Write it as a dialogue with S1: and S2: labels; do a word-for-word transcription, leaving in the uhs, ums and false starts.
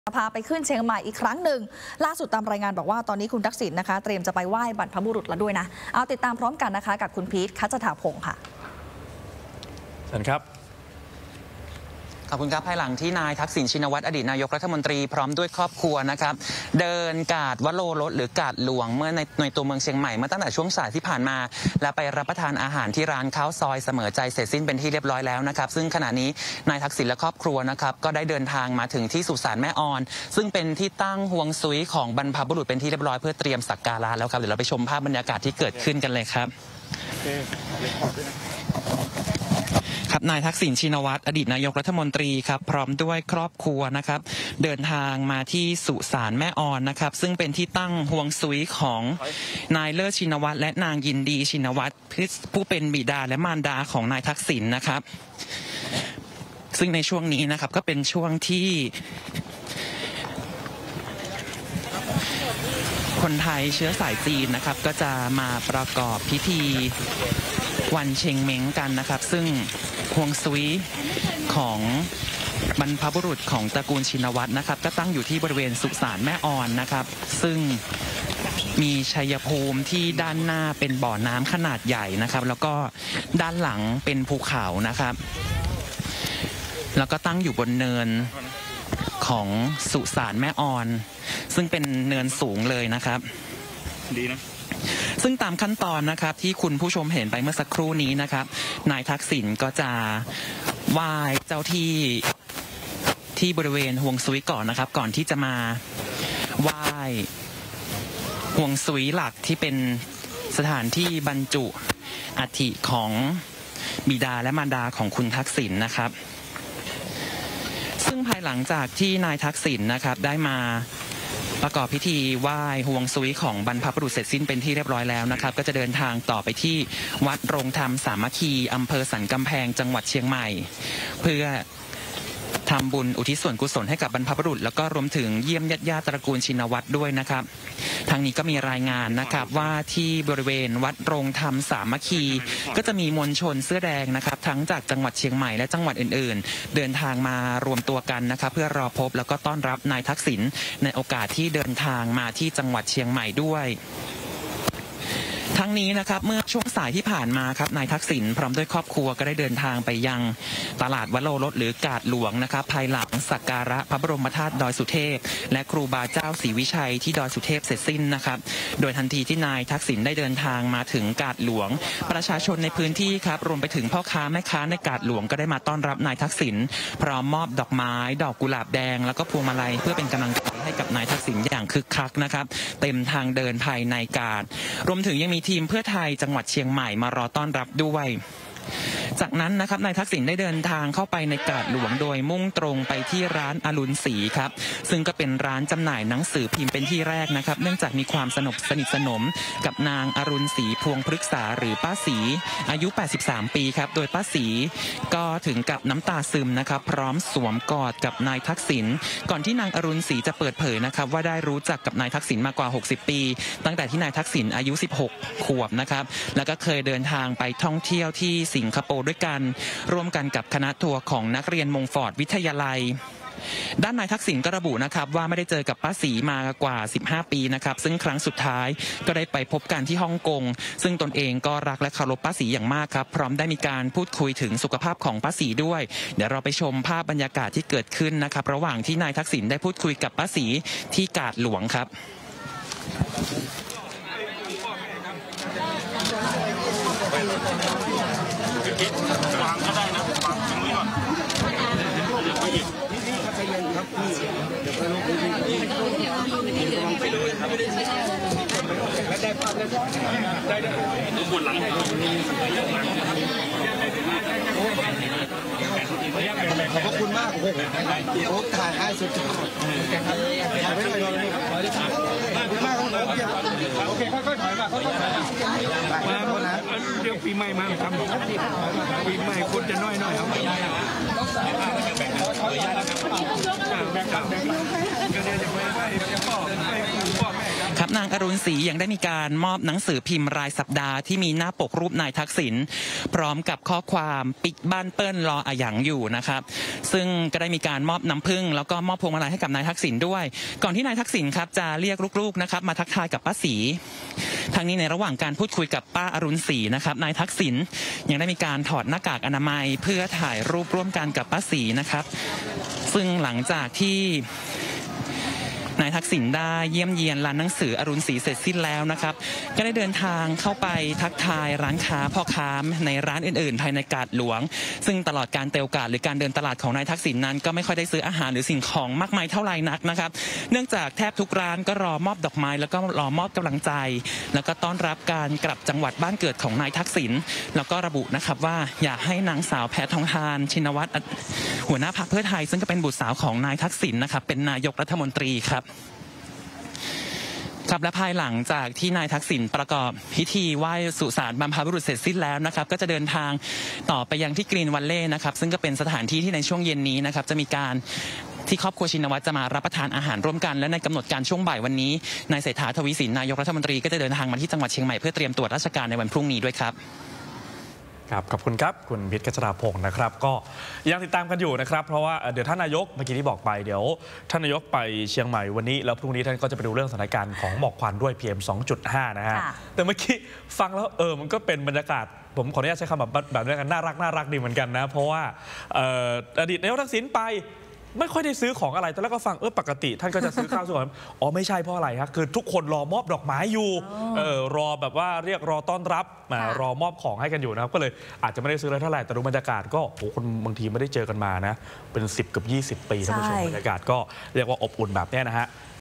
S1: พาไปขึ้นเชียงใหม่อีกครั้งหนึ่งล่าสุดตามรายงานบอกว่าตอนนี้คุณทักษิณนะคะเตรียมจะไปไหว้บรรพบุรุษแล้วด้วยนะเอาติดตามพร้อมกันนะคะกับคุณพีทคัชถาพงศ์ค่ะ
S2: เชิญครับ
S3: ขอบคุณครับภายหลังที่นายทักษิณชินวัตรอดีตนายกรัฐมนตรีพร้อมด้วยครอบครัวนะครับเดินกาดวโรรสหรือกาดหลวงเมื่อในในตัวเมืองเชียงใหม่เมื่อตั้งแต่ช่วงสายที่ผ่านมาและไปรับประทานอาหารที่ร้านข้าวซอยเสมอใจเสร็จสิ้นเป็นที่เรียบร้อยแล้วนะครับซึ่งขณะนี้นายทักษิณและครอบครัวนะครับก็ได้เดินทางมาถึงที่สุสานแม่ออนซึ่งเป็นที่ตั้งฮวงซุยของบรรพบุรุษเป็นที่เรียบร้อยเพื่อเตรียมสักการะแล้วครับเดี๋ยวเราไปชมภาพบรรยากาศที่เกิดขึ้นกันเลยครับครับนายทักษิณชินวัตรอดีตนายกรัฐมนตรีครับพร้อมด้วยครอบครัวนะครับเดินทางมาที่สุสานแม่ออนนะครับซึ่งเป็นที่ตั้งฮวงซุยของนายเลิศชินวัตรและนางยินดีชินวัตรผู้เป็นบิดาและมารดาของนายทักษิณนะครับซึ่งในช่วงนี้นะครับก็เป็นช่วงที่คนไทยเชื้อสายจีนนะครับก็จะมาประกอบพิธีวันเชงเม้งกันนะครับซึ่งฮวงซุยของบรรพบุรุษของตระกูลชินวัตรนะครับก็ตั้งอยู่ที่บริเวณสุสานแม่ออนนะครับซึ่งมีชัยภูมิที่ด้านหน้าเป็นบ่อน้ำขนาดใหญ่นะครับแล้วก็ด้านหลังเป็นภูเขานะครับแล้วก็ตั้งอยู่บนเนินของสุสานแม่ออนซึ่งเป็นเนินสูงเลยนะครับดีนะซึ่งตามขั้นตอนนะครับที่คุณผู้ชมเห็นไปเมื่อสักครู่นี้นะครับนายทักษิณก็จะไหว้เจ้าที่ที่บริเวณฮวงซุยก่อนนะครับก่อนที่จะมาไหว้ฮวงซุยหลักที่เป็นสถานที่บรรจุอัฐิของบิดาและมารดาของคุณทักษิณนะครับซึ่งภายหลังจากที่นายทักษิณนะครับได้มาประกอบพิธีไหว้ฮวงซุยของบรรพบุรุษเสร็จสิ้นเป็นที่เรียบร้อยแล้วนะครับก็จะเดินทางต่อไปที่วัดโรงธรรมสามัคคีอำเภอสันกำแพงจังหวัดเชียงใหม่เพื่อทำบุญอุทิศส่วนกุศลให้กับบรรพบุรุษแล้วก็รวมถึงเยี่ยมญาติญาติตระกูลชินวัตรด้วยนะครับทางนี้ก็มีรายงานนะครับว่าที่บริเวณวัดโรงธรรมสามัคคีก็จะมีมวลชนเสื้อแดงนะครับทั้งจากจังหวัดเชียงใหม่และจังหวัดอื่นๆเดินทางมารวมตัวกันนะครับเพื่อรอพบแล้วก็ต้อนรับนายทักษิณในโอกาสที่เดินทางมาที่จังหวัดเชียงใหม่ด้วยทั้งนี้นะครับเมื่อช่วงสายที่ผ่านมาครับนายทักษิณพร้อมด้วยครอบครัวก็ได้เดินทางไปยังตลาดวโรรสหรือกาดหลวงนะครับภายหลังสักการะพระบรมธาตุดอยสุเทพและครูบาเจ้าศรีวิชัยที่ดอยสุเทพเสร็จสิ้นนะครับโดยทันทีที่นายทักษิณได้เดินทางมาถึงกาดหลวงประชาชนในพื้นที่ครับรวมไปถึงพ่อค้าแม่ค้าในกาดหลวงก็ได้มาต้อนรับนายทักษิณพร้อมมอบดอกไม้ดอกกุหลาบแดงแล้วก็พวงมาลัยเพื่อเป็นกำลังใจให้กับนายทักษิณอย่างคึกคักนะครับเต็มทางเดินภายในกาดรวมถึงยังมีทีมเพื่อไทยจังหวัดเชียงใหม่มารอต้อนรับด้วยจากนั้นนะครับนายทักษิณได้เดินทางเข้าไปในกาดหลวงโดยมุ่งตรงไปที่ร้านอรุณศรีครับซึ่งก็เป็นร้านจำหน่ายหนังสือพิมพ์เป็นที่แรกนะครับเนื่องจากมีความสนิทสนิทสนมกับนางอรุณศรีพวงพฤกษาหรือป้าศรีอายุแปดสิบสามปีครับโดยป้าศรีก็ถึงกับน้ำตาซึมนะครับพร้อมสวมกอดกับนายทักษิณก่อนที่นางอรุณศรีจะเปิดเผยนะครับว่าได้รู้จักกับนายทักษิณมากว่าหกสิบปีตั้งแต่ที่นายทักษิณอายุสิบหกขวบนะครับแล้วก็เคยเดินทางไปท่องเที่ยวที่สิงคโปร์ด้วยกันร่วมกันกับคณะทัวร์ของนักเรียนมงฟอร์ดวิทยาลัยด้านนายทักษิณก็ระบุนะครับว่าไม่ได้เจอกับป้าศรีมากว่าสิบห้าปีนะครับซึ่งครั้งสุดท้ายก็ได้ไปพบกันที่ฮ่องกงซึ่งตนเองก็รักและเคารพป้าศรีอย่างมากครับพร้อมได้มีการพูดคุยถึงสุขภาพของป้าศรีด้วยเดี๋ยวเราไปชมภาพบรรยากาศที่เกิดขึ้นนะครับระหว่างที่นายทักษิณได้พูดคุยกับป้าศรีที่กาดหลวงครับ
S4: วางก็ได้นะวางตรงนี้ก่อนไปหยิบนี่ๆใจเย็นครับพี่เดี๋ยวไปลงพื้นที่ระวังไปเลยครับแล้วได้ภาพแล้วได้ได้ดูบนหลังขอบคุณมากโอ้โหโอ้ถ่ายให้สุดยอดถ่ายไปหน่อยขอบคุณมากครับโอเคค่อยๆถอยมาค่อยๆถอยมาเดี๋ยวปีใหม่มาทำปีใหม่คนจะน้อยๆเอาไม่ได้แบ่งกันแบ่งกันก็เดี๋ยวจะไปไปพ่อไปพ่อแม่
S3: ครับนางอรุณศรียังได้มีการมอบหนังสือพิมพ์รายสัปดาห์ที่มีหน้าปกรูปนายทักษิณพร้อมกับข้อความปิกบ้านเปิ้ลรออะหยังอยู่นะครับซึ่งก็ได้มีการมอบน้ำผึ้งแล้วก็มอบพวงมาลัยให้กับนายทักษิณด้วยก่อนที่นายทักษิณครับจะเรียกลูกๆนะครับมาทักทายกับป้าศรีทั้งนี้ในระหว่างการพูดคุยกับป้าอรุณศรีนะครับนายทักษิณยังได้มีการถอดหน้ากากอนามัยเพื่อถ่ายรูปร่วมกันกับป้าศรีนะครับซึ่งหลังจากที่นายทักษิณได้เยี่ยมเยียนร้านหนังสืออรุณศรีเสร็จสิ้นแล้วนะครับก็ได้เดินทางเข้าไปทักทายร้านค้าพ่อค้าในร้านอื่นๆภายในกาดหลวงซึ่งตลอดการเตลกาดหรือการเดินตลาดของนายทักษิณนั้นก็ไม่ค่อยได้ซื้ออาหารหรือสิ่งของมากมายเท่าไหร่นักนะครับเนื่องจากแทบทุกร้านก็รอมอบดอกไม้แล้วก็รอมอบกำลังใจแล้วก็ต้อนรับการกลับจังหวัดบ้านเกิดของนายทักษิณแล้วก็ระบุนะครับว่าอยากให้นางสาวแพทองธารชินวัตรหัวหน้าพรรคเพื่อไทยซึ่งก็เป็นบุตรสาวของนายทักษิณนะครับเป็นนายกรัฐมนตรีครับครับและภายหลังจากที่นายทักษิณประกอบพิธีไหว้สุสานบรรพบุรุษเสร็จสิ้นแล้วนะครับก็จะเดินทางต่อไปยังที่กรีนวัลเล่นะครับซึ่งก็เป็นสถานที่ที่ในช่วงเย็นนี้นะครับจะมีการที่ครอบครัวชินวัตรจะมารับประทานอาหารร่วมกันและในกำหนดการช่วงบ่ายวันนี้นายเศรษฐาทวีสินนายกรัฐมนตรีก็จะเดินทางมาที่จังหวัดเชียงใหม่เพื่อเตรียมตรวจราชการในวันพรุ่งนี้ด้วยครับ
S2: ครับขอบคุณครับคุณพิษกัชราพงศ์นะครับก็ยังติดตามกันอยู่นะครับเพราะว่าเดี๋ยวท่านนายกเมื่อกี้ที่บอกไปเดี๋ยวท่านนายกไปเชียงใหม่วันนี้แล้วพรุ่งนี้ท่านก็จะไปดูเรื่องสถานการณ์ของหมอกควันด้วย พี เอ็ม สองจุดห้า นะฮะแต่เมื่อกี้ฟังแล้วเออมันก็เป็นบรรยากาศผมขออนุญาตใช้คำแบบแบบนี้กันน่ารักน่ารักดีเหมือนกันนะเพราะว่าอดีตนายกทักษิณไปไม่ค่อยได้ซื้อของอะไรตอนแรกก็ฟังเออปกติท่านก็จะซื้อข้าวซื้อของอ๋อไม่ใช่เพราะอะไรครับคือทุกคนรอมอบดอกไม้อยู่เออรอแบบว่าเรียกรอต้อนรับมารอมอบของให้กันอยู่นะครับก็เลยอาจจะไม่ได้ซื้ออะไรเท่าไหร่แต่ดูบรรยากาศก็โอ้คนบางทีไม่ได้เจอกันมานะเป็นสิบกับยี่สิบปีท่านผู้ชมบรรยากาศก็เรียกว่าอบอุ่นแบบนี้นะฮะ